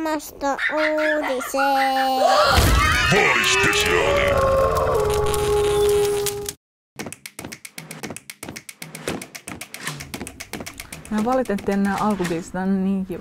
Ilmasto-uutiset. Vaalispesiaali. Mä valitettiin nämä alkubiisit, on niin kiva.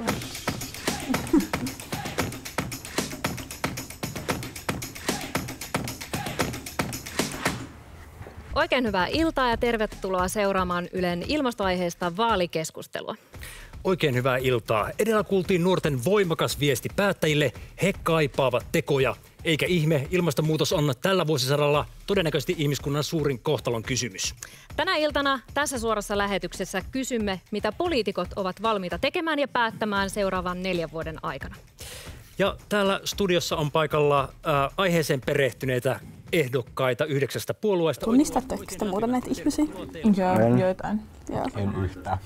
Oikein hyvää iltaa ja tervetuloa seuraamaan Ylen ilmastoaiheesta vaalikeskustelua. Oikein hyvää iltaa. Edellä kuultiin nuorten voimakas viesti päättäjille. He kaipaavat tekoja. Eikä ihme, ilmastonmuutos on tällä vuosisadalla todennäköisesti ihmiskunnan suurin kohtalon kysymys. Tänä iltana tässä suorassa lähetyksessä kysymme, mitä poliitikot ovat valmiita tekemään ja päättämään seuraavan 4 vuoden aikana. Ja täällä studiossa on paikalla aiheeseen perehtyneitä ehdokkaita 9 puolueesta. Tunnistatteko te muuten näitä ihmisiä? Joo, joitain. En yhtään.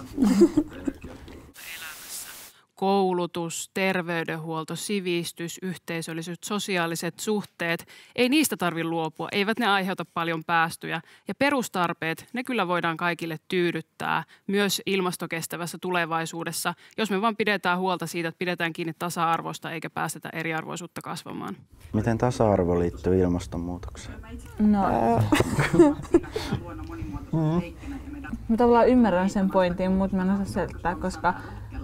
Koulutus, terveydenhuolto, sivistys, yhteisöllisyys, sosiaaliset suhteet. Ei niistä tarvitse luopua, eivät ne aiheuta paljon päästöjä. Ja perustarpeet, ne kyllä voidaan kaikille tyydyttää myös ilmastokestävässä tulevaisuudessa, jos me vaan pidetään huolta siitä, että pidetään kiinni tasa-arvosta eikä päästetä eriarvoisuutta kasvamaan. Miten tasa-arvo liittyy ilmastonmuutokseen? No, mä tavallaan ymmärrän sen pointin, mutta mä en osaa selittää, koska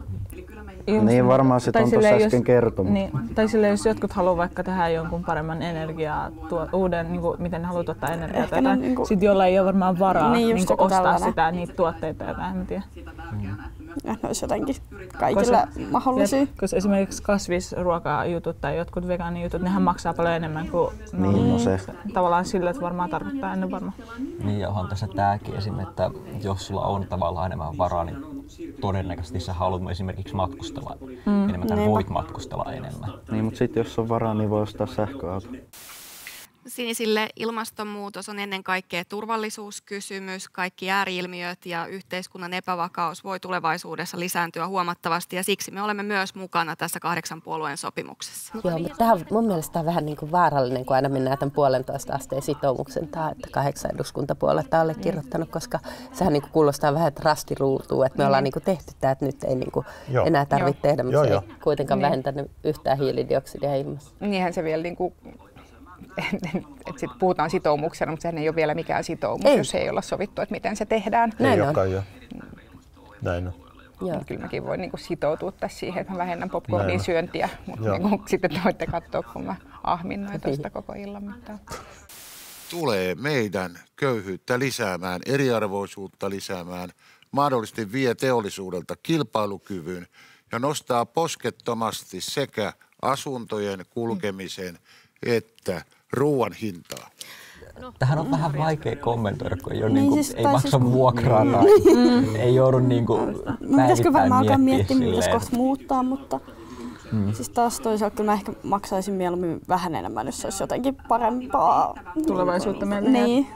niin varmaan se on tuossa äsken kertonut. Niin, tai silleen, jos jotkut haluaa vaikka tehdä jonkun paremman energiaa, uuden, niin kuin, miten ne haluaa tuottaa energiaa, tai jotain, niin sitten jolla ei ole varmaan varaa niin ostaa sitä, niitä tuotteita, jotain, en tiedä. Ja ne olisi jotenkin kaikille mahdollisia. Koska esimerkiksi kasvisruokajutut tai jotkut vegaanijutut, nehän maksaa paljon enemmän kuin tavallaan sillä, että varmaan tarkoittaa ennen varmaan. Niin ja onhan tässä tämäkin esimerkiksi, että jos sulla on tavallaan enemmän varaa, niin todennäköisesti sä haluat esimerkiksi matkustella enemmän tai voit matkustella enemmän. Niin, mutta sitten jos on varaa, niin voi ostaa sähköauto. Sinisille ilmastonmuutos on ennen kaikkea turvallisuuskysymys. Kaikki ääri-ilmiöt ja yhteiskunnan epävakaus voi tulevaisuudessa lisääntyä huomattavasti ja siksi me olemme myös mukana tässä 8 puolueen sopimuksessa. Joo, mutta tämä on mun mielestä vähän niin kuin vaarallinen, kun aina mennään tämän 1,5 asteen sitoumuksen taakse, että 8 eduskuntapuoluetta on allekirjoittanut, koska sehän niin kuin kuulostaa vähän rastiruutuun, että me ollaan niin kuin tehty tämä, että nyt ei niin kuin enää tarvitse tehdä, mutta se ei kuitenkaan vähentänyt yhtään hiilidioksidia ilmassa. Niinhän se vielä niin kuin että sit puhutaan sitoumuksena, mutta sehän ei ole vielä mikään sitoumus, jos ei olla sovittu, että miten se tehdään. Näin on. Näin on. Kyllä mäkin voin niin kuin sitoutua tässä siihen, että mä vähennän popcornin syöntiä, mutta niin sitten te voitte katsoa, kun mä ahminnoin tuosta koko illan mittaan. Tulee meidän köyhyyttä lisäämään, eriarvoisuutta lisäämään, mahdollisesti vie teollisuudelta kilpailukyvyn ja nostaa poskettomasti sekä asuntojen kulkemisen että ruoan hintaa. Tähän on vähän vaikea kommentoida, kun ei, ole ei maksa vuokraa tai ei joudu pitäisikö varmaan alkaa miettiä, mitä kohta muuttaa, mutta siis taas toisaalta kyllä mä ehkä maksaisin mieluummin vähän enemmän, jos se olisi jotenkin parempaa tulevaisuutta meille. Niin.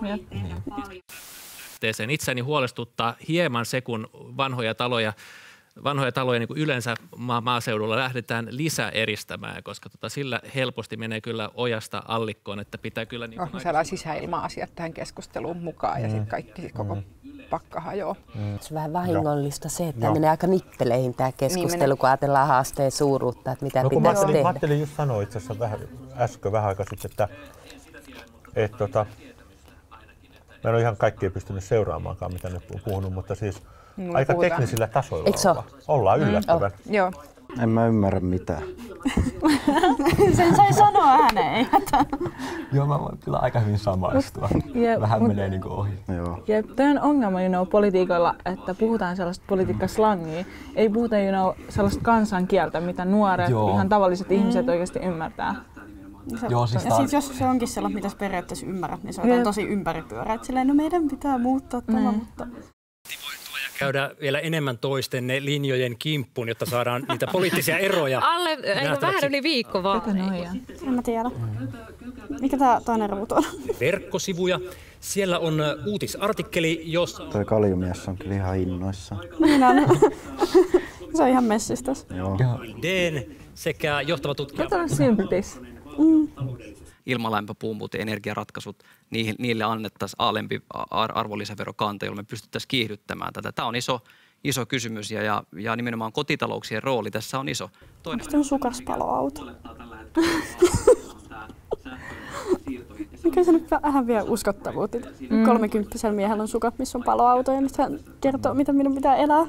Itseäni huolestuttaa hieman se, kun vanhoja taloja niin kuin yleensä maaseudulla lähdetään lisäeristämään, koska sillä helposti menee kyllä ojasta allikkoon, että pitää kyllä saadaan sisäilma-asiat tähän keskusteluun mukaan ja sitten kaikki koko pakka hajoaa. Se on vähän vahingollista se, että menee aika nippeleihin tämä keskustelu, kun ajatellaan haasteen suuruutta, että mitä pitäisi tehdä. Mä ajattelin just sanoa itse asiassa äsken vähän aikaa sitten, että mä en ole ihan kaikkea pystynyt seuraamaankaan, mitä ne on puhunut, mutta siis aika teknisillä tasoilla ollaan yllättävän. Joo. En mä ymmärrä mitään. Sen sai sanoa ääneen. Joo, mä voin kyllä aika hyvin samaistua. Vähän menee niin kuin ohi. Ja tämä on ongelma politiikalla, että puhutaan sellaista politiikkaslangia. Ei puhuta sellaista kansankieltä, mitä nuoret, ihan tavalliset ihmiset oikeasti ymmärtää. Ja siis jos se onkin sellaista, mitä sä periaatteessa ymmärrät, niin se on tosi ympäripyörä. Että silleen, no meidän pitää muuttaa tämä, mutta Käydä vielä enemmän toisten linjojen kimppuun, jotta saadaan niitä poliittisia eroja. Vähän yli viikko vaan. En mä tiedä. Mikä tää toinen ruutu on? Verkkosivuja. Siellä on uutisartikkeli, jos... Toi kaljumies on kyllä ihan innoissaan. Niin on. Se on ihan messissä. Joo. Deen sekä johtava tutkija... Kato sympis. Ilmalämpöpumput ja energiaratkaisut, niille annettaisiin alempi arvonlisäverokanta, jolla me pystyttäisiin kiihdyttämään tätä. Tämä on iso kysymys ja nimenomaan kotitalouksien rooli tässä on iso. Onko on sukaspaloauto? Mikä se nyt vähän vielä uskottavuutta? 30-vuotiaalla miehellä on sukat, missä on paloauto ja nyt hän kertoo, mitä minun pitää elää.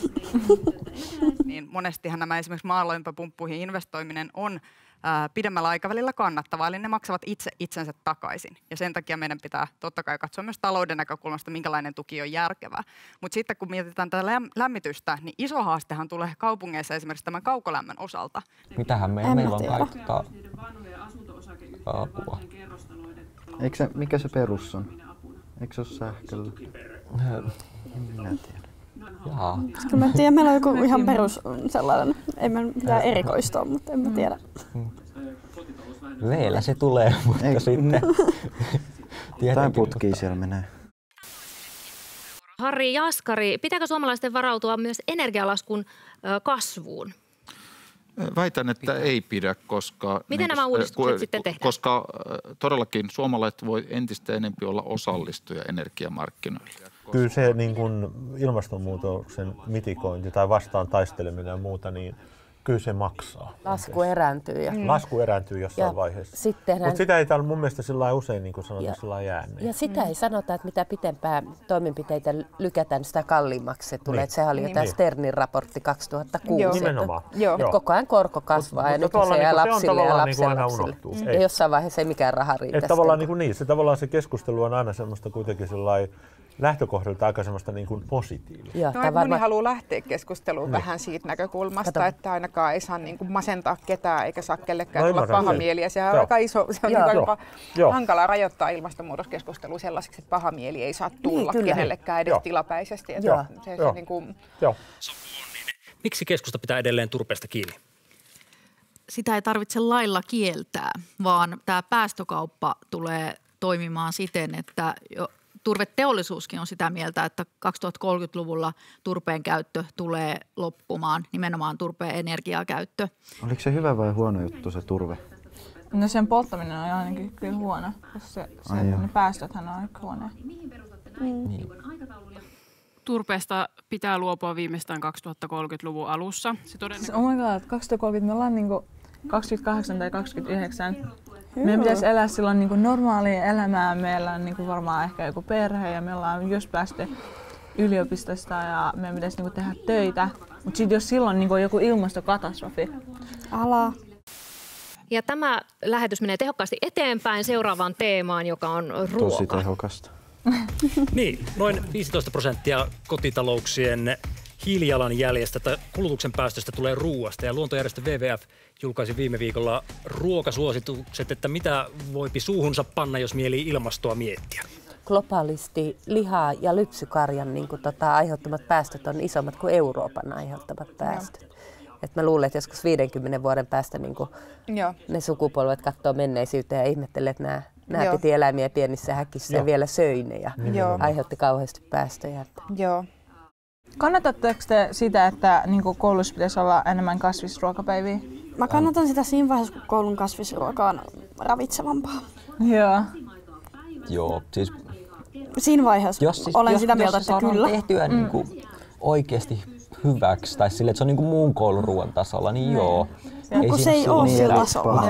Niin monestihan nämä esimerkiksi maalämpöpumppuihin investoiminen on pidemmällä aikavälillä kannattavaa, eli ne maksavat itse itsensä takaisin. Ja sen takia meidän pitää totta kai katsoa myös talouden näkökulmasta, minkälainen tuki on järkevää. Mutta sitten kun mietitään tätä lämmitystä, niin iso haastehan tulee kaupungeissa esimerkiksi tämän kaukolämmön osalta. Mitähän meillä on kaikkea apua? Mikä se perus on? Eikö se ole sähköllä? En minä tiedä. Jaa. Kyllä mä tiedän, meillä on joku ihan perus sellainen, ei me mitään erikoistoa, mutta en mä tiedä. Veellä se tulee, mutta sitten jotain putkia siellä menee. Harri Jaskari, pitääkö suomalaisten varautua myös energialaskun kasvuun? Väitän, että ei pidä, koska... Miten nämä uudistukset sitten tehdään? Koska todellakin suomalaiset voi entistä enemmän olla osallistuja energiamarkkinoille. Kyllä se niin kuin ilmastonmuutoksen mitikointi tai vastaan taisteleminen ja muuta, niin kyllä se maksaa. Lasku erääntyy. Lasku erääntyy jossain vaiheessa. Mutta sitä ei täällä mun mielestä sillä usein niin kuin sanotaan sillä jääneen. Ja sitä ei sanota, että mitä pitempää toimenpiteitä lykätään, sitä kalliimmaksi se tulee. Niin. Sehän oli jo tämä Sternin raportti 2006. Joo. Nimenomaan. Että koko ajan korko kasvaa ja nyt se jää lapsille ja lapsenlapsille. Ja jossain vaiheessa ei mikään raha riitä. Tavallaan se keskustelu on aina semmoista kuitenkin sellainen lähtökohdalta aika semmoista niin kuin positiivista. Moni haluaa lähteä keskusteluun vähän siitä näkökulmasta, että ainakaan ei saa niin kuin masentaa ketään eikä saa kellekään tulla paha mieli. Ja sehän on aika iso, se on jopa hankalaa rajoittaa ilmastonmuutoskeskustelua sellaiseksi, että paha mieli ei saa tulla kenellekään edes tilapäisesti. Miksi keskusta pitää edelleen turpeesta kiinni? Sitä ei tarvitse lailla kieltää, vaan tämä päästökauppa tulee toimimaan siten, että turveteollisuuskin on sitä mieltä, että 2030-luvulla turpeen käyttö tulee loppumaan, nimenomaan turpeen energiakäyttö. Oliko se hyvä vai huono juttu se turve? No sen polttaminen on ainakin kyllä huono, koska ne päästöthän on aika huonoja. Turpeesta pitää luopua viimeistään 2030-luvun alussa. Oh my god, 2030 me ollaan niinku 28 tai 29. Meidän pitäisi elää silloin niin kuin normaalia elämää. Meillä on niin kuin varmaan ehkä joku perhe ja me ollaan just päästy yliopistosta ja meidän pitäisi niin kuin tehdä töitä. Mutta sitten jos silloin niin kuin on joku ilmastokatastrofi. Ja tämä lähetys menee tehokkaasti eteenpäin seuraavaan teemaan, joka on ruoka. Tosi tehokasta. Niin, noin 15% kotitalouksien hiilijalanjäljestä tai kulutuksen päästöstä tulee ruuasta ja luontojärjestö WWF julkaisi viime viikolla ruokasuositukset, että mitä voipi suuhunsa panna, jos mielii ilmastoa miettiä. Globaalisti lihaa ja lypsykarjan aiheuttamat päästöt on isommat kuin Euroopan aiheuttamat päästöt. Et mä luulen, että joskus 50 vuoden päästä ne sukupolvet katsoo menneisyyteen ja ihmettelee, että nämä piti eläimiä pienissä häkissä ja vielä söi ne ja aiheutti kauheasti päästöjä. Joo. Kannatatteko te sitä, että koulussa pitäisi olla enemmän kasvisruokapäiviä? Mä kannatan sitä siinä vaiheessa, kun koulun kasvisruoka on ravitsevampaa. Joo, siis... Siinä vaiheessa olen sitä mieltä, että kyllä. Jos tehtyä oikeasti hyväksi, tai sille, että se on muun koulun ruoan tasolla, niin joo. Kun se ei ole sillä tasolla.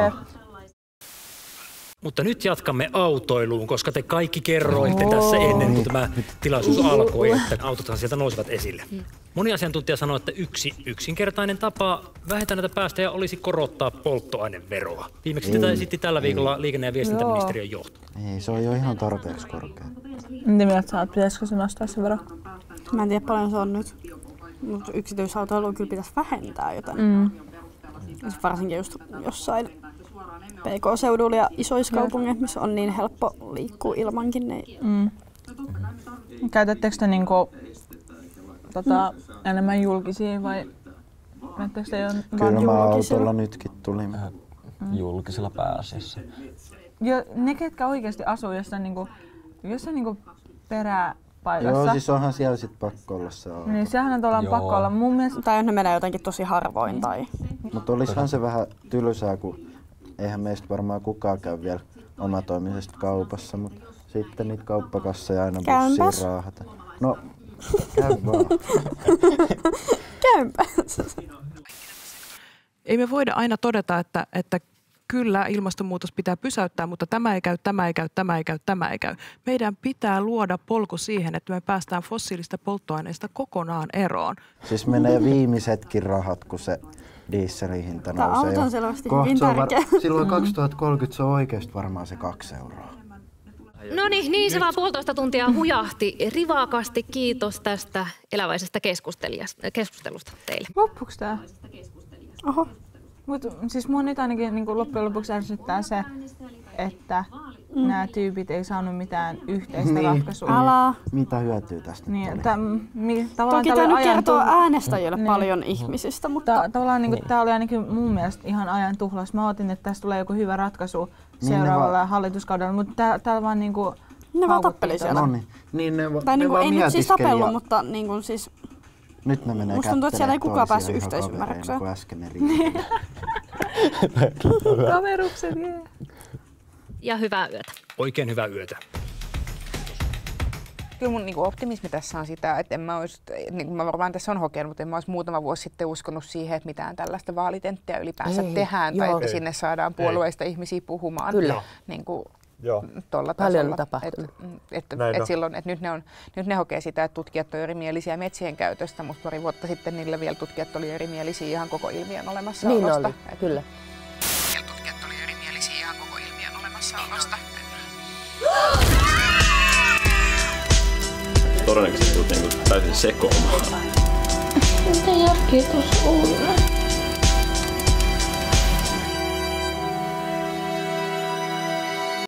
Mutta nyt jatkamme autoiluun, koska te kaikki kerroitte tässä ennen kuin tämä tilaisuus alkoi, että autothan sieltä nousivat esille. Moni asiantuntija sanoi, että yksi yksinkertainen tapa vähentää näitä päästöjä olisi korottaa polttoaineveroa. Viimeksi tätä esitti tällä viikolla liikenne- ja viestintäministeriön johto. Ei, se on jo ihan tarpeeksi korkea. Mitä mieltä sä oot? Pitäisikö se nostaa se vero? Mä en tiedä paljon se on nyt, mutta yksityisautoilua kyllä pitäisi vähentää jotain. Varsinkin just jossain PK-seudulla ja isoissa kaupungeissa, missä on niin helppo liikkua ilmankin. Niin... Käytättekö te enemmän julkisia vai menettekö te Kyllä mä autolla nytkin tulin. Julkisella pääasiassa. Ne, ketkä oikeasti asuu jossain peräpaikassa. Joo, siis onhan siellä sit pakko olla se auto. Niin, sehän on ollaan pakko olla. Mun mielestä... Tai ne menee jotenkin tosi harvoin. Tai... Mutta olisihan se vähän tylsää, kun eihän meistä varmaan kukaan käy vielä omatoimisesti kaupassa, mutta sitten niitä kauppakasseja aina bussiin raahata. No, Käy vaan. Käympä. Ei me voida aina todeta, että kyllä ilmastonmuutos pitää pysäyttää, mutta tämä ei käy. Meidän pitää luoda polku siihen, että me päästään fossiilista polttoaineista kokonaan eroon. Siis menee viimeisetkin rahat, kun se dieselin hinta nousee. Tämä auto on selvästi hyvin tärkeä. Silloin 2030 se on oikeasti varmaan se 2 euroa. No niin se vaan 1,5 tuntia hujahti rivakasti. Kiitos tästä eläväisestä keskustelusta teille. Loppuuko tää? Oho. Mut siis mun nyt ainakin niin loppujen lopuksi ärsyttää se, että nämä tyypit ei saanut mitään yhteistä ratkaisua. Mitä hyötyä tästä niin, Toki tämä nyt kertoo äänestäjille paljon ihmisistä, mutta... Tavallaan niin tämä oli ainakin mun mielestä ihan ajan tuhlaus. Mä otin, että tästä tulee joku hyvä ratkaisu seuraavalla hallituskaudella, mutta täällä vaan niinku... Ne vaan tappeli siellä. Niin tai ne ei nyt siis tapellut, mutta niinku siis... Nyt ne menee musta tuntuu, että siellä ei kukaan päässyt yhteisymmärrykseen. Kaverukset, Ja hyvää yötä. Oikein hyvää yötä. Kyllä mun optimismi tässä on sitä, että en mä olisi, niin kuin mä varmaan tässä on hokenut, mutta en mä olisi muutama vuosi sitten uskonut siihen, että mitään tällaista vaalitenttiä ylipäänsä tehdään tai että sinne saadaan puolueista ihmisiä puhumaan. Kyllä. Niin kuin tuolla paljon tapahtunut. Silloin, että nyt ne hokee sitä, että tutkijat on erimielisiä metsien käytöstä, mutta pari vuotta sitten niillä vielä tutkijat oli erimielisiä ihan koko ilmiön olemassaolosta. Niin oli, kyllä. Tutkijat oli erimielisiä ihan koko ilmiön olemassaolosta. Todennäköisesti tulet täysin sekoamaan. Mitä järkeä tuossa on?